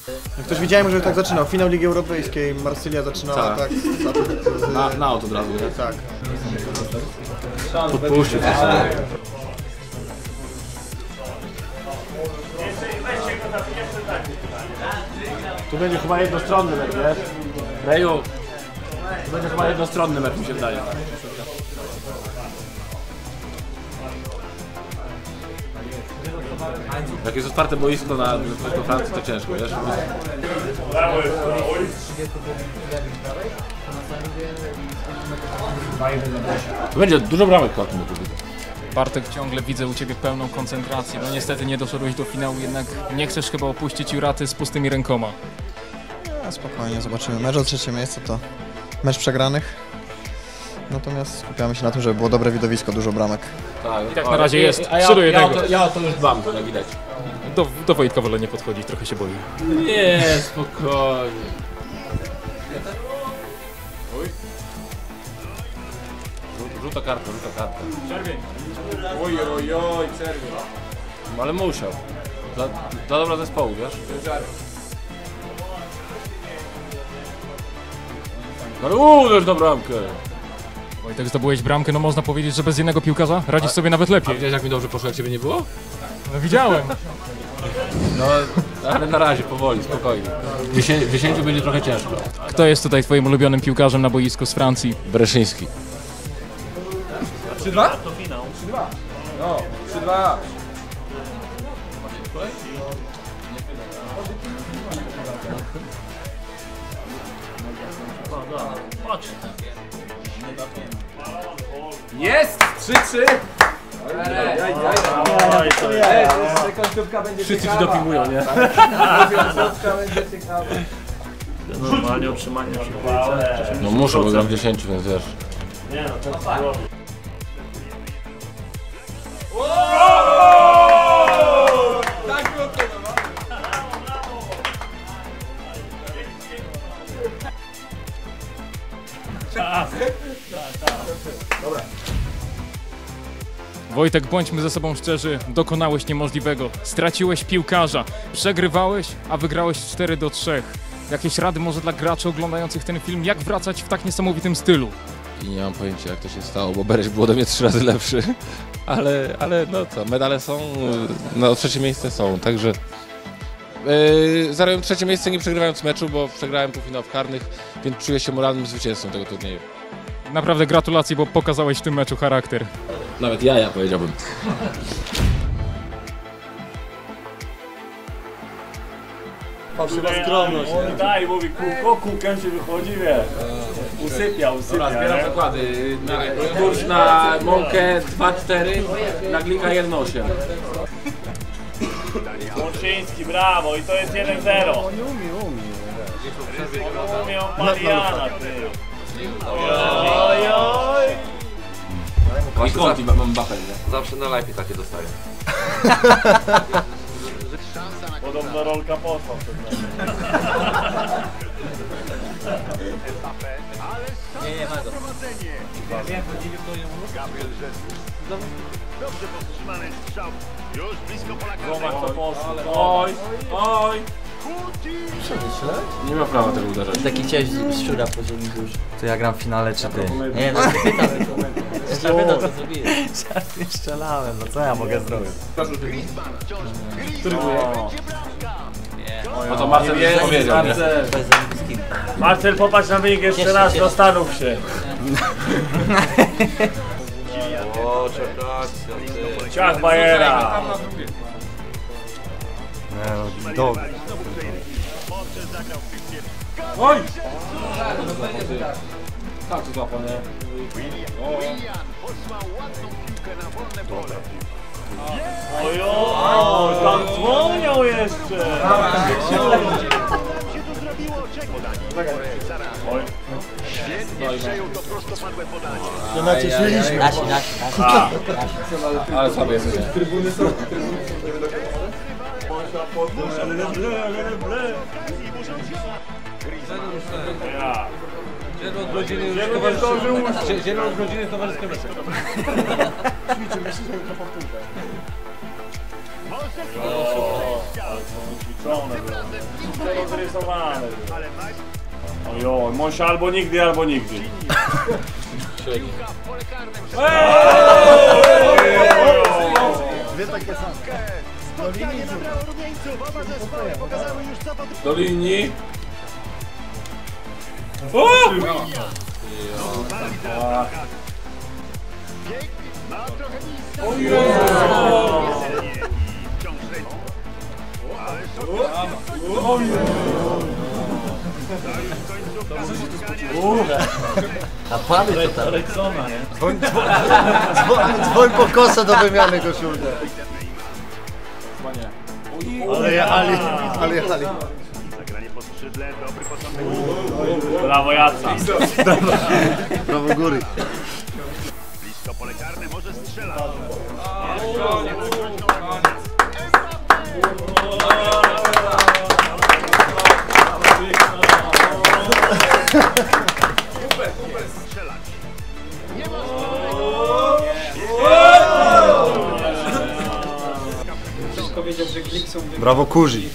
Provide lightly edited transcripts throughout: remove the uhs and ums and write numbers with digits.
Ktoś widziałem, że tak zaczynał. Finał Ligi Europejskiej, Marsylia zaczynała tak na aut od razu, nie? Tak. Podpuścił coś. Tu będzie chyba jednostronny mecz, wiesz? Reju, tu będzie chyba jednostronny mecz, mi się wydaje. Jak jest otwarte boisko na Francji, to ciężko, wiesz? To będzie dużo bramek w tym meczu. Bartek, ciągle widzę u Ciebie pełną koncentrację. No niestety nie doszedłeś do finału, jednak nie chcesz chyba opuścić Juraty z pustymi rękoma. No, spokojnie, zobaczymy. Mecz o trzecie miejsce to mecz przegranych. Natomiast skupiamy się na tym, żeby było dobre widowisko, dużo bramek. I tak na razie jest 3-1. Ja to już dbam, to widać. Do Wojtka wolę nie podchodzić, trochę się boi. Nie, spokojnie. Rzuta karta. Czerwień. Oj, czerwień. No ale musiał. Dla dobra zespołu, wiesz? No ale uderz na bramkę. Wojtek, zdobyłeś bramkę, no można powiedzieć, że bez jednego piłkarza radzisz sobie nawet A lepiej. widziałeś, jak mi dobrze poszło, jak ciebie nie było? No widziałem. No, ale na razie, powoli, spokojnie. W 10 będzie trochę ciężko. Kto jest tutaj Twoim ulubionym piłkarzem na boisku z Francji? Breszyński. 3-2? To finał. 3-2. No, 3-2. Jest! 3-3! Końcówka będzie Wszyscy ci dopingują, nie? końcówka będzie ciekawa. Normalnie utrzymanie przy piłce. No muszę, bo gram w 10, więc wiesz. Nie no, to jest Tak było to, Wojtek, bądźmy ze sobą szczerzy, dokonałeś niemożliwego. Straciłeś piłkarza, przegrywałeś, a wygrałeś 4-3. Jakieś rady może dla graczy oglądających ten film, jak wracać w tak niesamowitym stylu? I nie mam pojęcia, jak to się stało, bo Bereś był ode mnie 3 razy lepszy. Ale no co, medale są, no trzecie miejsce są, także... Zająłem trzecie miejsce nie przegrywając meczu, bo przegrałem półfinał w karnych, więc czuję się moralnym zwycięzcą tego turnieju. Naprawdę gratulacje, bo pokazałeś w tym meczu charakter. Nawet ja powiedziałbym. fałszywa skromność. On daj, mówi kółkiem się wychodzi, wiesz. Usypia. Dobra, zbieram zakłady. Kurs na mąkę 2,4, na glika 1,8. Łączyński, brawo, i to jest 1-0. On nie umie. On umie, on Mariana, ty. Ojoj. I konti mam Mbappé, nie? Zawsze na live takie dostaję. Podobno rolka posła. Nie, ma go. Dobrze powstrzymany strzał. Już blisko Polaka. Zobacz co poszło. Oj. Nie ma prawa tego uderzać. Taki chciałeś szczura po ziemi już. To ja gram w finale czy ty? Nie, no nie pytam. Jeszcze pytam co zrobiłem. Nie strzelałem, no co ja mogę zrobić? No to Marcel jest powiedział, nie? Marcel, popatrz na wynik jeszcze raz, zastanów się. O, czekacja, ty. Ciach Bajera. Dobry. Oj! Tak to złapał, nie? Ojoj, tam dzwonią jeszcze. Nasi. Ale słaby jesteś. Ja. Dzień odrodziny towarzyskie mecze. Ale są ćwiczone, wszystko rozrysowane. Ojoj, Mosia albo nigdy, albo nigdy. Dwie takie same. Do linii. A pamy to tam. Dzwoń po kosę do wymiany koszulkę. Ale jechali. Zagranie po skrzydle, dobry początek. Brawo Jaca. Prawo góry. Blisko pole karne, może strzela. Strzelać. Brawo Kurzi.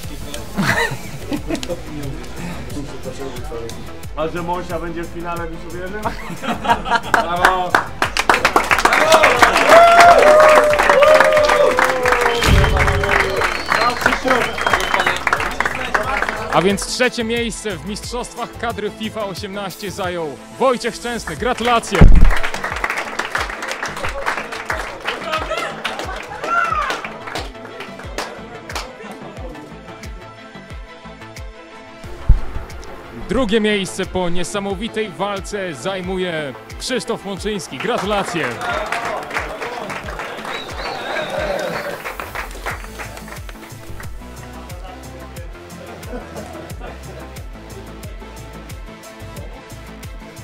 A że Mosia będzie w finale, byś uwierzył? A więc trzecie miejsce w mistrzostwach kadry FIFA 18 zajął Wojciech Szczęsny. Gratulacje! Drugie miejsce po niesamowitej walce zajmuje Krzysztof Mączyński. Gratulacje!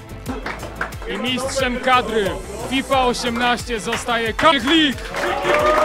I mistrzem kadry FIFA 18 zostaje Kamil Glik.